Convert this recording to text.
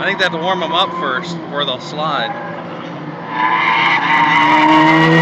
I think they have to warm them up first before they'll slide.